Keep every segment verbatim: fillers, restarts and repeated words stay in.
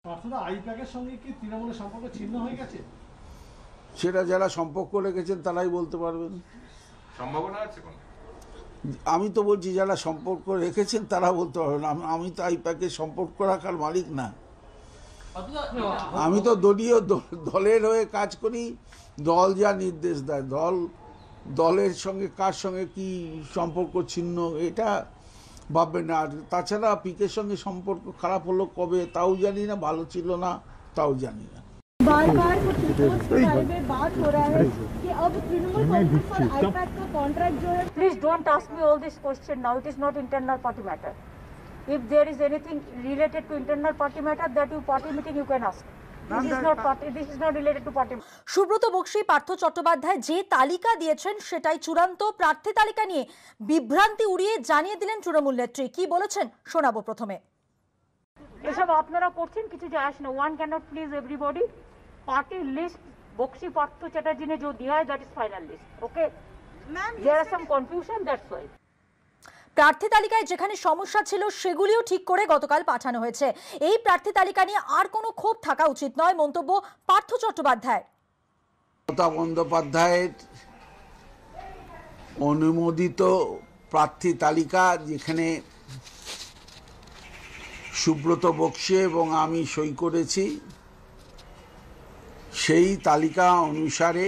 সেটা যারা সম্পর্ক রেখেছেন তারাই বলতে পারবেন। সম্ভাবনা আছে কোন? আমি তো বলছি যারা সম্পর্ক রেখেছেন তারা বলতে পারবেন। আমি তো আইপ্যাকের সম্পর্ক রাখার মালিক না। আমি তো দলীয় দলের হয়ে কাজ করি, দল যা নির্দেশ দেয়। দল দলের সঙ্গে কার সঙ্গে কি সম্পর্ক ছিন্ন এটা ভাববেন না। আর তাছাড়া পিকের সঙ্গে সম্পর্ক খারাপ হলো কবে তাও জানি না, ভালো ছিল না তাও জানি না। बार बार कुछ रिपोर्ट्स के बारे में बात हो रहा है कि अब तृणमूल कांग्रेस और आईपैक का कॉन्ट्रैक्ट जो है। Please don't ask me all this question now, it is not internal party matter. If there is anything related to internal party matter, that you party meeting you can ask. This is not party. This is not related to party. Subrata Bakshi, Partha Chattopadhyay যে তালিকা দিয়েছেন সেটাই চূড়ান্ত। প্রার্থী তালিকা নিয়ে বিভ্রান্তি উড়িয়ে জানিয়ে দিলেন তৃণমূল নেত্রী। কি বলেছেন শোনাবো প্রথমে। এসব আপনারা করছেন, কিছু যায় আসে না। One cannot please everybody. Party list Bakshi Partha Chatterjee ने जो दिया है that is final list. Okay ma'am, there are some confusion, that's why. প্রার্থী তালিকায় যেখানে সমস্যা ছিল সেগুলিও ঠিক করে গতকাল পাঠানো হয়েছে। এই প্রার্থী তালিকা নিয়ে আর কোনো ক্ষোভ থাকা উচিত নয়, মন্তব্য পার্থ চট্টোপাধ্যায়। মমতা বন্দ্যোপাধ্যায়ের অনুমোদিত প্রার্থী তালিকা যেখানে সুব্রত বক্সী এবং আমি সই করেছি, সেই তালিকা অনুসারে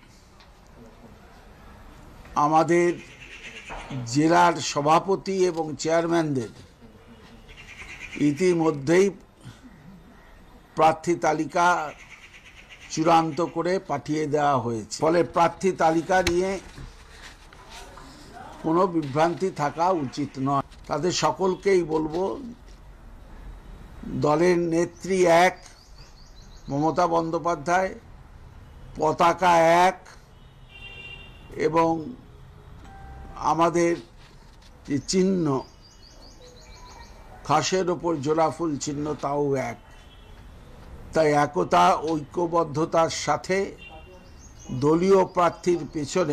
আমাদের জেলার সভাপতি এবং চেয়ারম্যানদের ইতিমধ্যেই প্রার্থী তালিকা চূড়ান্ত করে পাঠিয়ে দেওয়া হয়েছে। ফলে প্রার্থী তালিকা নিয়ে কোনো বিভ্রান্তি থাকা উচিত নয়। তাদের সকলকেই বলবো, দলের নেত্রী এক, মমতা বন্দ্যোপাধ্যায়, পতাকা এক, এবং আমাদের যে চিহ্ন খাসের ওপর জোড়াফুল চিহ্ন তাও এক। তাই একতা ঐক্যবদ্ধতার সাথে দলীয় প্রার্থীর পেছনে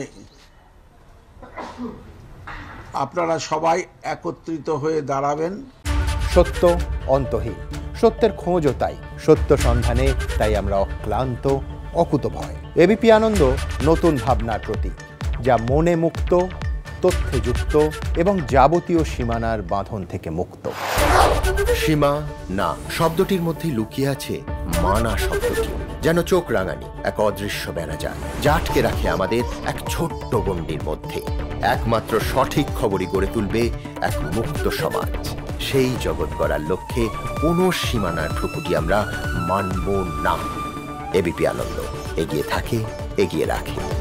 আপনারা সবাই একত্রিত হয়ে দাঁড়াবেন। সত্য অন্তহীন, সত্যের খোঁজও তাই, সত্য সন্ধানে তাই আমরা অক্লান্ত, অকুতভয়। এবিপি আনন্দ নতুন ভাবনার প্রতীক, যা মনে মুক্ত, তথ্যে যুক্ত এবং যাবতীয় সীমানার বাঁধন থেকে মুক্ত। সীমা না শব্দটির মধ্যে লুকিয়ে আছে মানা শব্দটি, যেন চোখ রাঙানি এক অদৃশ্য বেড়াজাল, যা আটকে রাখে আমাদের এক ছোট্ট গণ্ডির মধ্যে। একমাত্র সঠিক খবরই গড়ে তুলবে এক মুক্ত সমাজ। সেই জগৎ গড়ার লক্ষ্যে কোনো সীমানার ঠুকুটি আমরা মানব না। এবিপি আনন্দ এগিয়ে থাকে, এগিয়ে রাখে।